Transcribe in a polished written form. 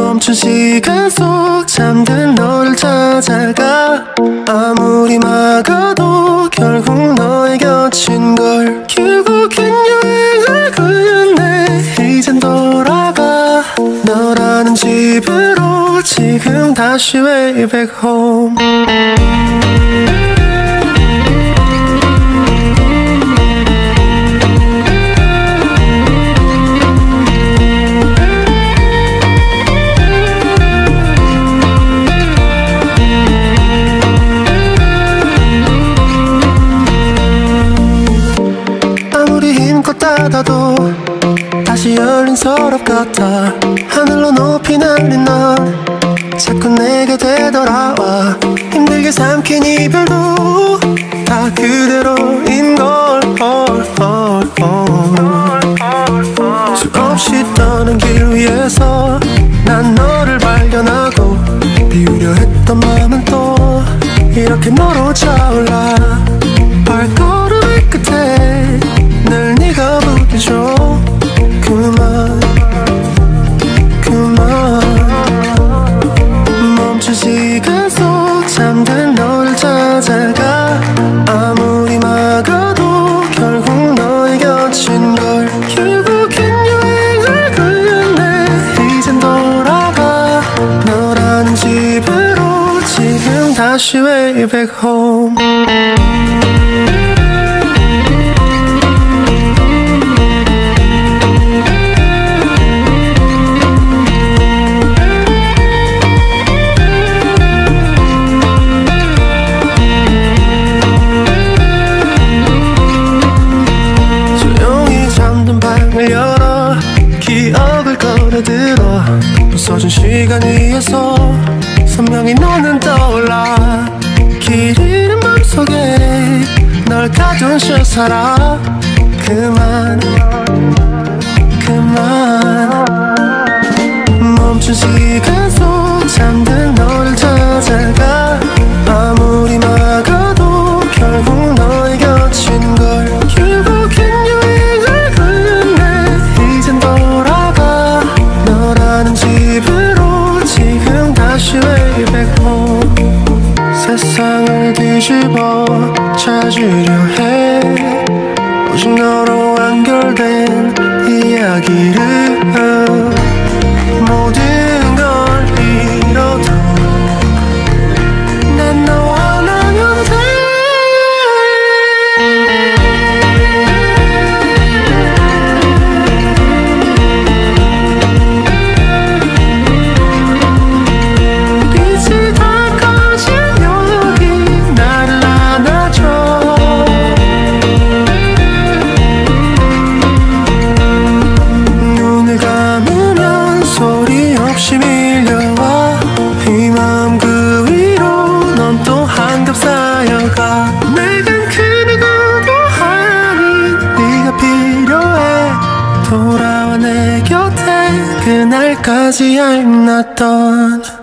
멈춘 시간 속 잠든 너를 찾아가 아무리 막아도 결국 너의 곁인걸 결국엔 여행을 끝내 이젠 돌아가 너라는 집으로 지금 다시 way back home 닫아도 다시 열린 서랍 같아 하늘로 높이 날린 넌 자꾸 내게 되돌아와 힘들게 삼킨 이별도 다 그대로인걸 수없이 떠는 길 위에서 난 너를 발견하고 비우려 했던 마음은 또 이렇게 너로 차올라 발걸음의 끝에 늘 네가 부딪혀 그만 멈춘 시간 속 잠든 너를 찾아가 아무리 막아도 결국 너의 곁인걸 결국엔 여행을 끝내 이젠 돌아가 너라는 집으로 지금 다시 way back home 열어 기억을 꺼내들어 부서진 시간 위에서 선명히 너는 떠올라 길 잃은 맘속에 널 가둔 채 살아 그만 멈춘 시간 속 잠든 너를 찾아가 아무리 막아도 결국 너의 곁인걸 결국엔 집으로 지금 다시 way back home 세상을 뒤집어 찾으려 해 오직 너로 완결된 이야기를 모든 걸 잃어도 난 너와 나면 돼 밀려와 이 마음 그 위로 넌 또 한겹 쌓여가 내겐 그 누구도 아닌 네가 필요해 돌아와 내 곁에 그날까지 I'm not done